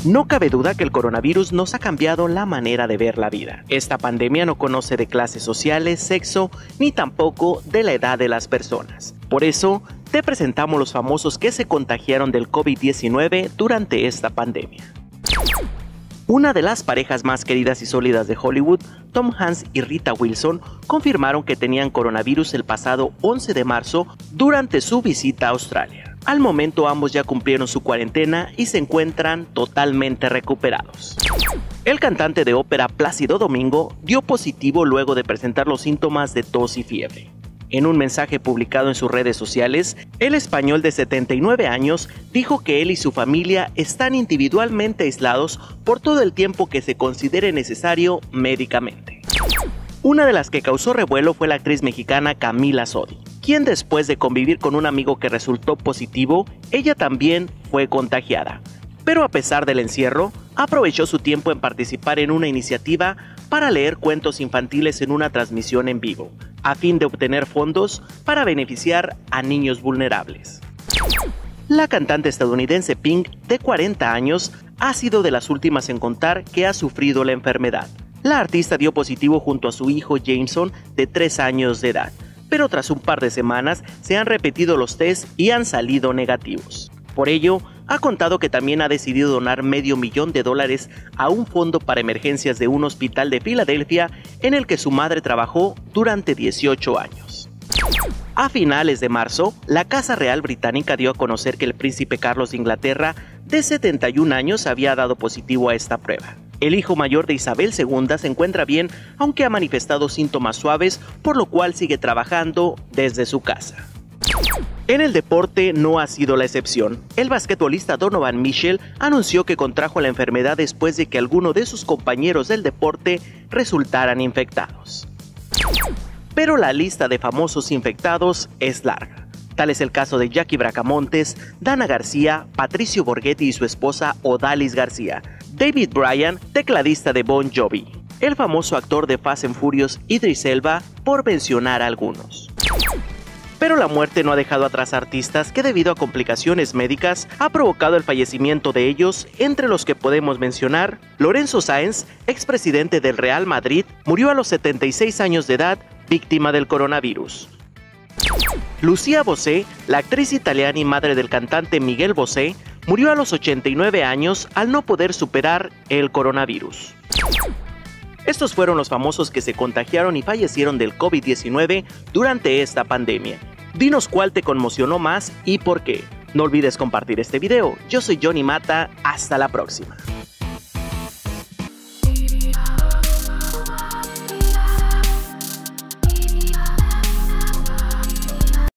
No cabe duda que el coronavirus nos ha cambiado la manera de ver la vida. Esta pandemia no conoce de clases sociales, sexo, ni tampoco de la edad de las personas. Por eso, te presentamos los famosos que se contagiaron del COVID-19 durante esta pandemia. Una de las parejas más queridas y sólidas de Hollywood, Tom Hanks y Rita Wilson, confirmaron que tenían coronavirus el pasado 11 de marzo durante su visita a Australia. Al momento ambos ya cumplieron su cuarentena y se encuentran totalmente recuperados. El cantante de ópera Plácido Domingo dio positivo luego de presentar los síntomas de tos y fiebre. En un mensaje publicado en sus redes sociales, el español de 79 años dijo que él y su familia están individualmente aislados por todo el tiempo que se considere necesario médicamente. Una de las que causó revuelo fue la actriz mexicana Camila Sodi, quien después de convivir con un amigo que resultó positivo, ella también fue contagiada. Pero a pesar del encierro, aprovechó su tiempo en participar en una iniciativa para leer cuentos infantiles en una transmisión en vivo, a fin de obtener fondos para beneficiar a niños vulnerables. La cantante estadounidense Pink, de 40 años, ha sido de las últimas en contar que ha sufrido la enfermedad. La artista dio positivo junto a su hijo Jameson, de 3 años de edad, pero tras un par de semanas se han repetido los tests y han salido negativos. Por ello, ha contado que también ha decidido donar $500,000 a un fondo para emergencias de un hospital de Filadelfia en el que su madre trabajó durante 18 años. A finales de marzo, la Casa Real Británica dio a conocer que el príncipe Carlos de Inglaterra, de 71 años, había dado positivo a esta prueba. El hijo mayor de Isabel II se encuentra bien, aunque ha manifestado síntomas suaves, por lo cual sigue trabajando desde su casa. En el deporte no ha sido la excepción. El basquetbolista Donovan Mitchell anunció que contrajo la enfermedad después de que alguno de sus compañeros del deporte resultaran infectados. Pero la lista de famosos infectados es larga. Tal es el caso de Jackie Bracamontes, Dana García, Patricio Borghetti y su esposa Odalis García, David Bryan, tecladista de Bon Jovi, el famoso actor de Fast and Furious Idris Elba, por mencionar algunos. Pero la muerte no ha dejado atrás a artistas que debido a complicaciones médicas ha provocado el fallecimiento de ellos, entre los que podemos mencionar Lorenzo Sáenz, expresidente del Real Madrid, murió a los 76 años de edad, víctima del coronavirus. Lucía Bosé, la actriz italiana y madre del cantante Miguel Bosé, murió a los 89 años al no poder superar el coronavirus. Estos fueron los famosos que se contagiaron y fallecieron del COVID-19 durante esta pandemia. Dinos cuál te conmocionó más y por qué. No olvides compartir este video. Yo soy Johnny Mata, hasta la próxima.